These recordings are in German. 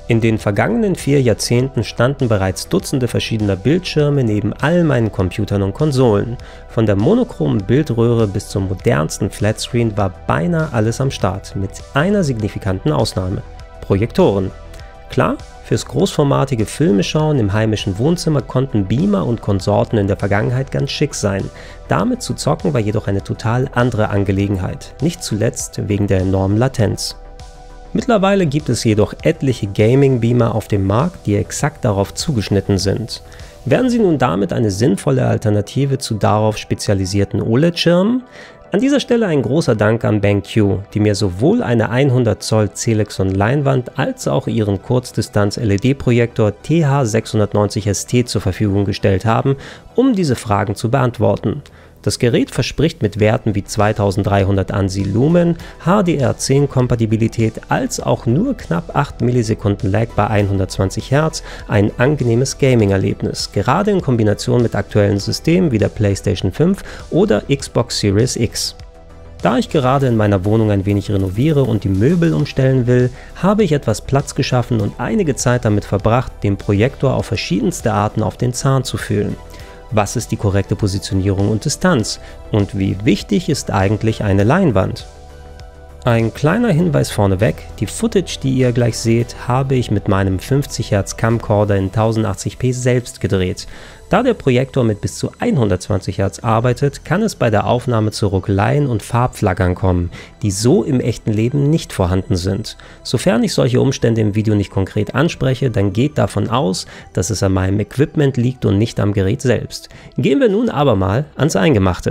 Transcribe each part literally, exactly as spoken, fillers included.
In den vergangenen vier Jahrzehnten standen bereits Dutzende verschiedener Bildschirme neben all meinen Computern und Konsolen. Von der monochromen Bildröhre bis zum modernsten Flatscreen war beinahe alles am Start, mit einer signifikanten Ausnahme: Projektoren. Klar, fürs großformatige Filme schauen im heimischen Wohnzimmer konnten Beamer und Konsorten in der Vergangenheit ganz schick sein. Damit zu zocken war jedoch eine total andere Angelegenheit, nicht zuletzt wegen der enormen Latenz. Mittlerweile gibt es jedoch etliche Gaming-Beamer auf dem Markt, die exakt darauf zugeschnitten sind. Werden sie nun damit eine sinnvolle Alternative zu darauf spezialisierten O L E D-Schirmen? An dieser Stelle ein großer Dank an BenQ, die mir sowohl eine hundert Zoll Celexon-Leinwand als auch ihren Kurzdistanz-L E D-Projektor T H sechshundertneunzig S T zur Verfügung gestellt haben, um diese Fragen zu beantworten. Das Gerät verspricht mit Werten wie zweitausenddreihundert ANSI Lumen, H D R zehn Kompatibilität als auch nur knapp acht Millisekunden Lag bei hundertzwanzig Hertz ein angenehmes Gaming-Erlebnis, gerade in Kombination mit aktuellen Systemen wie der PlayStation fünf oder Xbox Series X. Da ich gerade in meiner Wohnung ein wenig renoviere und die Möbel umstellen will, habe ich etwas Platz geschaffen und einige Zeit damit verbracht, den Projektor auf verschiedenste Arten auf den Zahn zu fühlen. Was ist die korrekte Positionierung und Distanz? Und wie wichtig ist eigentlich eine Leinwand? Ein kleiner Hinweis vorneweg: Die Footage, die ihr gleich seht, habe ich mit meinem fünfzig Hertz Camcorder in tausendachtzig p selbst gedreht. Da der Projektor mit bis zu hundertzwanzig Hertz arbeitet, kann es bei der Aufnahme zu Ruckeleien und Farbflackern kommen, die so im echten Leben nicht vorhanden sind. Sofern ich solche Umstände im Video nicht konkret anspreche, dann geht davon aus, dass es an meinem Equipment liegt und nicht am Gerät selbst. Gehen wir nun aber mal ans Eingemachte.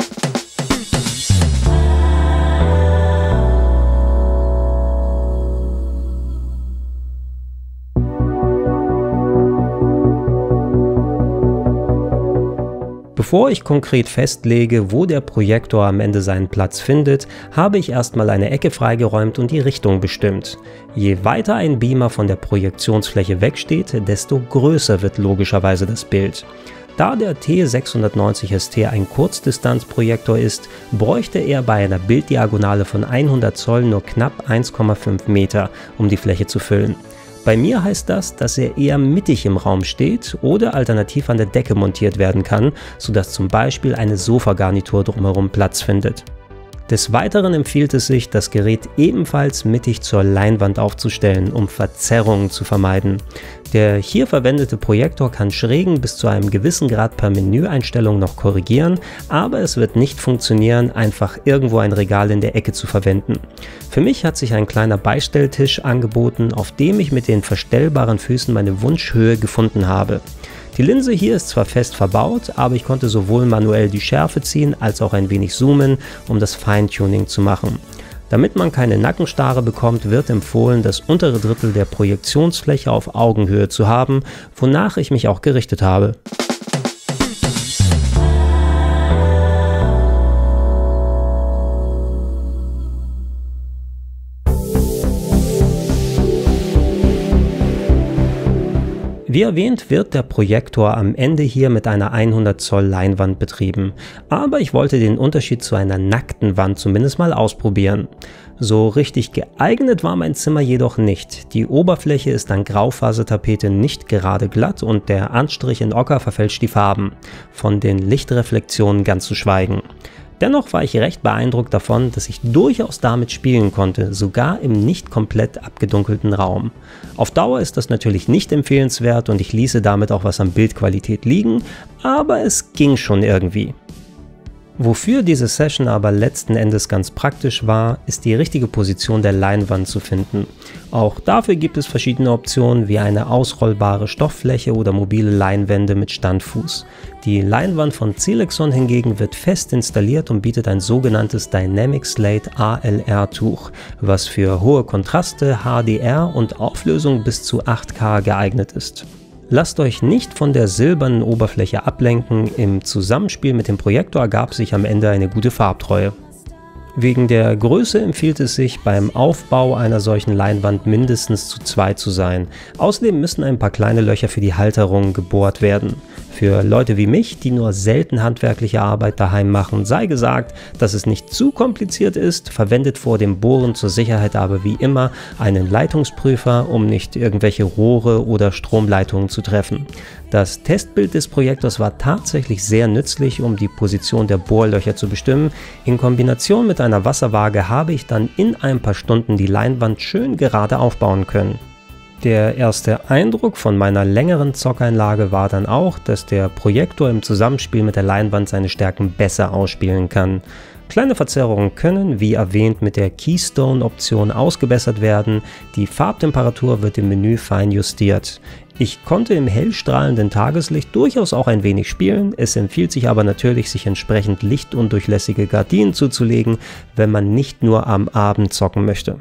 Bevor ich konkret festlege, wo der Projektor am Ende seinen Platz findet, habe ich erstmal eine Ecke freigeräumt und die Richtung bestimmt. Je weiter ein Beamer von der Projektionsfläche wegsteht, desto größer wird logischerweise das Bild. Da der T sechshundertneunzig S T ein Kurzdistanzprojektor ist, bräuchte er bei einer Bilddiagonale von hundert Zoll nur knapp eins Komma fünf Meter, um die Fläche zu füllen. Bei mir heißt das, dass er eher mittig im Raum steht oder alternativ an der Decke montiert werden kann, sodass zum Beispiel eine Sofagarnitur drumherum Platz findet. Des Weiteren empfiehlt es sich, das Gerät ebenfalls mittig zur Leinwand aufzustellen, um Verzerrungen zu vermeiden. Der hier verwendete Projektor kann Schrägen bis zu einem gewissen Grad per Menüeinstellung noch korrigieren, aber es wird nicht funktionieren, einfach irgendwo ein Regal in der Ecke zu verwenden. Für mich hat sich ein kleiner Beistelltisch angeboten, auf dem ich mit den verstellbaren Füßen meine Wunschhöhe gefunden habe. Die Linse hier ist zwar fest verbaut, aber ich konnte sowohl manuell die Schärfe ziehen als auch ein wenig zoomen, um das Feintuning zu machen. Damit man keine Nackenstarre bekommt, wird empfohlen, das untere Drittel der Projektionsfläche auf Augenhöhe zu haben, wonach ich mich auch gerichtet habe. Wie erwähnt, wird der Projektor am Ende hier mit einer hundert Zoll Leinwand betrieben, aber ich wollte den Unterschied zu einer nackten Wand zumindest mal ausprobieren. So richtig geeignet war mein Zimmer jedoch nicht. Die Oberfläche ist an Graufasertapete nicht gerade glatt und der Anstrich in Ocker verfälscht die Farben, von den Lichtreflexionen ganz zu schweigen. Dennoch war ich recht beeindruckt davon, dass ich durchaus damit spielen konnte, sogar im nicht komplett abgedunkelten Raum. Auf Dauer ist das natürlich nicht empfehlenswert und ich ließe damit auch was an Bildqualität liegen, aber es ging schon irgendwie. Wofür diese Session aber letzten Endes ganz praktisch war, ist die richtige Position der Leinwand zu finden. Auch dafür gibt es verschiedene Optionen wie eine ausrollbare Stofffläche oder mobile Leinwände mit Standfuß. Die Leinwand von Celexon hingegen wird fest installiert und bietet ein sogenanntes Dynamic Slate A L R Tuch, was für hohe Kontraste, H D R und Auflösung bis zu acht K geeignet ist. Lasst euch nicht von der silbernen Oberfläche ablenken, im Zusammenspiel mit dem Projektor ergab sich am Ende eine gute Farbtreue. Wegen der Größe empfiehlt es sich, beim Aufbau einer solchen Leinwand mindestens zu zweit zu sein. Außerdem müssen ein paar kleine Löcher für die Halterung gebohrt werden. Für Leute wie mich, die nur selten handwerkliche Arbeit daheim machen, sei gesagt, dass es nicht zu kompliziert ist, verwendet vor dem Bohren zur Sicherheit aber wie immer einen Leitungsprüfer, um nicht irgendwelche Rohre oder Stromleitungen zu treffen. Das Testbild des Projektors war tatsächlich sehr nützlich, um die Position der Bohrlöcher zu bestimmen. In Kombination mit einer Wasserwaage habe ich dann in ein paar Stunden die Leinwand schön gerade aufbauen können. Der erste Eindruck von meiner längeren Zockeinlage war dann auch, dass der Projektor im Zusammenspiel mit der Leinwand seine Stärken besser ausspielen kann. Kleine Verzerrungen können, wie erwähnt, mit der Keystone-Option ausgebessert werden. Die Farbtemperatur wird im Menü fein justiert. Ich konnte im hellstrahlenden Tageslicht durchaus auch ein wenig spielen, es empfiehlt sich aber natürlich, sich entsprechend lichtundurchlässige Gardinen zuzulegen, wenn man nicht nur am Abend zocken möchte.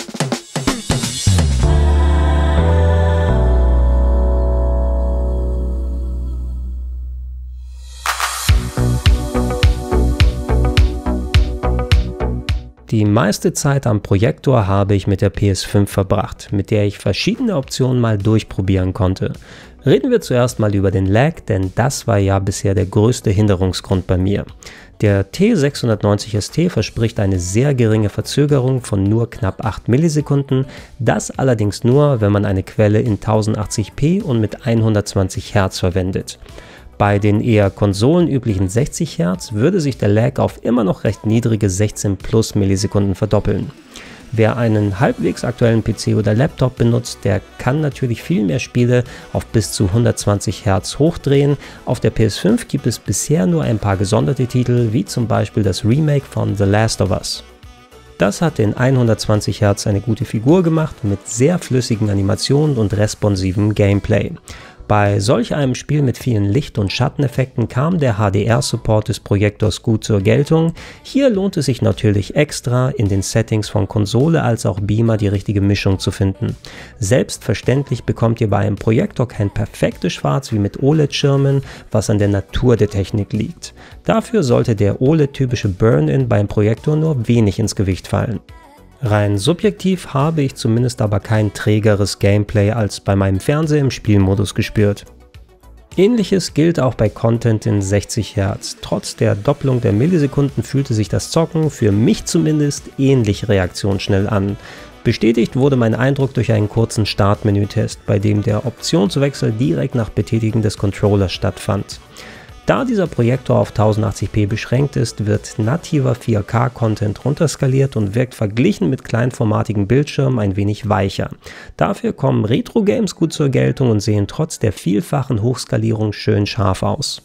Die meiste Zeit am Projektor habe ich mit der P S fünf verbracht, mit der ich verschiedene Optionen mal durchprobieren konnte. Reden wir zuerst mal über den Lag, denn das war ja bisher der größte Hinderungsgrund bei mir. Der T sechshundertneunzig S T verspricht eine sehr geringe Verzögerung von nur knapp acht Millisekunden, das allerdings nur, wenn man eine Quelle in tausendachtzig p und mit hundertzwanzig Hertz verwendet. Bei den eher konsolenüblichen sechzig Hertz würde sich der Lag auf immer noch recht niedrige sechzehn plus Millisekunden verdoppeln. Wer einen halbwegs aktuellen P C oder Laptop benutzt, der kann natürlich viel mehr Spiele auf bis zu hundertzwanzig Hertz hochdrehen. Auf der P S fünf gibt es bisher nur ein paar gesonderte Titel, wie zum Beispiel das Remake von The Last of Us. Das hat in hundertzwanzig Hertz eine gute Figur gemacht, mit sehr flüssigen Animationen und responsivem Gameplay. Bei solch einem Spiel mit vielen Licht- und Schatteneffekten kam der H D R-Support des Projektors gut zur Geltung. Hier lohnt es sich natürlich extra, in den Settings von Konsole als auch Beamer die richtige Mischung zu finden. Selbstverständlich bekommt ihr bei einem Projektor kein perfektes Schwarz wie mit O L E D-Schirmen, was an der Natur der Technik liegt. Dafür sollte der O L E D-typische Burn-In beim Projektor nur wenig ins Gewicht fallen. Rein subjektiv habe ich zumindest aber kein trägeres Gameplay als bei meinem Fernseher im Spielmodus gespürt. Ähnliches gilt auch bei Content in sechzig Hertz. Trotz der Doppelung der Millisekunden fühlte sich das Zocken, für mich zumindest, ähnlich reaktionsschnell an. Bestätigt wurde mein Eindruck durch einen kurzen Startmenütest, bei dem der Optionswechsel direkt nach Betätigen des Controllers stattfand. Da dieser Projektor auf tausendachtzig p beschränkt ist, wird nativer vier K-Content runterskaliert und wirkt verglichen mit kleinformatigen Bildschirmen ein wenig weicher. Dafür kommen Retro-Games gut zur Geltung und sehen trotz der vielfachen Hochskalierung schön scharf aus.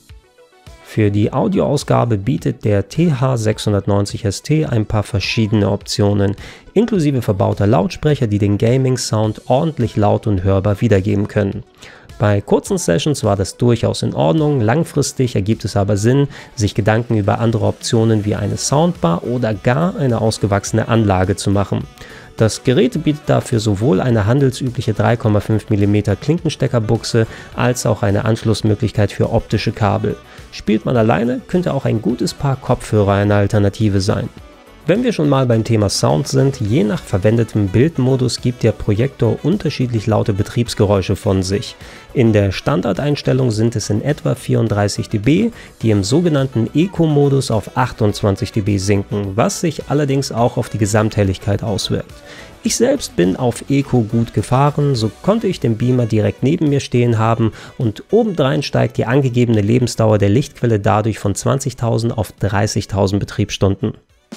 Für die Audioausgabe bietet der T H sechshundertneunzig S T ein paar verschiedene Optionen, inklusive verbauter Lautsprecher, die den Gaming-Sound ordentlich laut und hörbar wiedergeben können. Bei kurzen Sessions war das durchaus in Ordnung, langfristig ergibt es aber Sinn, sich Gedanken über andere Optionen wie eine Soundbar oder gar eine ausgewachsene Anlage zu machen. Das Gerät bietet dafür sowohl eine handelsübliche drei Komma fünf Millimeter Klinkensteckerbuchse als auch eine Anschlussmöglichkeit für optische Kabel. Spielt man alleine, könnte auch ein gutes Paar Kopfhörer eine Alternative sein. Wenn wir schon mal beim Thema Sound sind, je nach verwendetem Bildmodus gibt der Projektor unterschiedlich laute Betriebsgeräusche von sich. In der Standardeinstellung sind es in etwa vierunddreißig Dezibel, die im sogenannten Eco-Modus auf achtundzwanzig Dezibel sinken, was sich allerdings auch auf die Gesamthelligkeit auswirkt. Ich selbst bin auf Eco gut gefahren, so konnte ich den Beamer direkt neben mir stehen haben und obendrein steigt die angegebene Lebensdauer der Lichtquelle dadurch von zwanzigtausend auf dreißigtausend Betriebsstunden.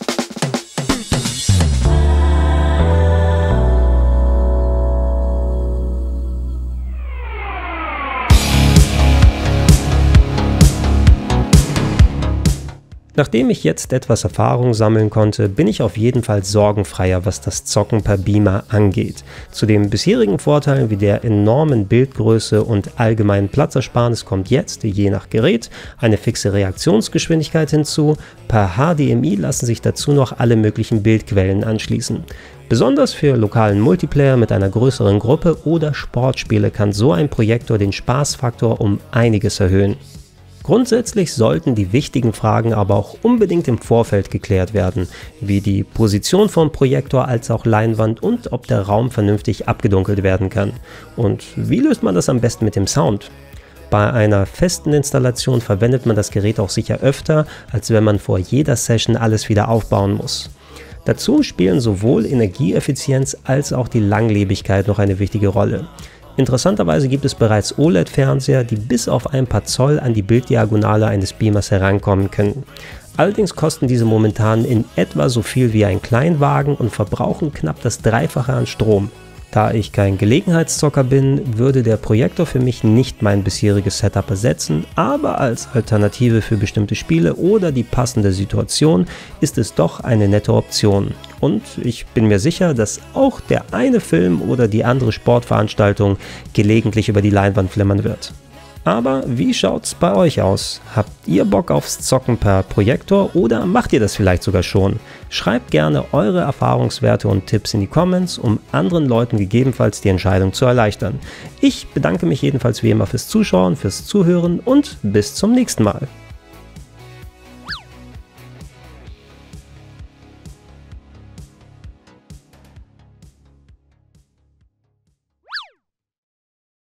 Nachdem ich jetzt etwas Erfahrung sammeln konnte, bin ich auf jeden Fall sorgenfreier, was das Zocken per Beamer angeht. Zu den bisherigen Vorteilen wie der enormen Bildgröße und allgemeinen Platzersparnis kommt jetzt, je nach Gerät, eine fixe Reaktionsgeschwindigkeit hinzu. Per H D M I lassen sich dazu noch alle möglichen Bildquellen anschließen. Besonders für lokalen Multiplayer mit einer größeren Gruppe oder Sportspiele kann so ein Projektor den Spaßfaktor um einiges erhöhen. Grundsätzlich sollten die wichtigen Fragen aber auch unbedingt im Vorfeld geklärt werden, wie die Position vom Projektor als auch Leinwand und ob der Raum vernünftig abgedunkelt werden kann. Und wie löst man das am besten mit dem Sound? Bei einer festen Installation verwendet man das Gerät auch sicher öfter, als wenn man vor jeder Session alles wieder aufbauen muss. Dazu spielen sowohl Energieeffizienz als auch die Langlebigkeit noch eine wichtige Rolle. Interessanterweise gibt es bereits O L E D-Fernseher, die bis auf ein paar Zoll an die Bilddiagonale eines Beamers herankommen können. Allerdings kosten diese momentan in etwa so viel wie ein Kleinwagen und verbrauchen knapp das Dreifache an Strom. Da ich kein Gelegenheitszocker bin, würde der Projektor für mich nicht mein bisheriges Setup ersetzen, aber als Alternative für bestimmte Spiele oder die passende Situation ist es doch eine nette Option. Und ich bin mir sicher, dass auch der eine Film oder die andere Sportveranstaltung gelegentlich über die Leinwand flimmern wird. Aber wie schaut's bei euch aus? Habt ihr Bock aufs Zocken per Projektor oder macht ihr das vielleicht sogar schon? Schreibt gerne eure Erfahrungswerte und Tipps in die Comments, um anderen Leuten gegebenenfalls die Entscheidung zu erleichtern. Ich bedanke mich jedenfalls wie immer fürs Zuschauen, fürs Zuhören und bis zum nächsten Mal.